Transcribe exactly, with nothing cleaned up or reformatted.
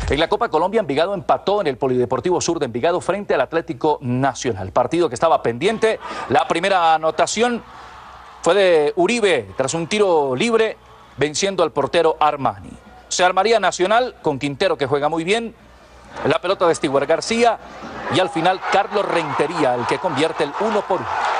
En la Copa Colombia, Envigado empató en el Polideportivo Sur de Envigado frente al Atlético Nacional. Partido que estaba pendiente. La primera anotación fue de Uribe tras un tiro libre venciendo al portero Armani. Se armaría Nacional con Quintero, que juega muy bien. La pelota de Stewart García y al final Carlos Rentería, el que convierte el uno por uno.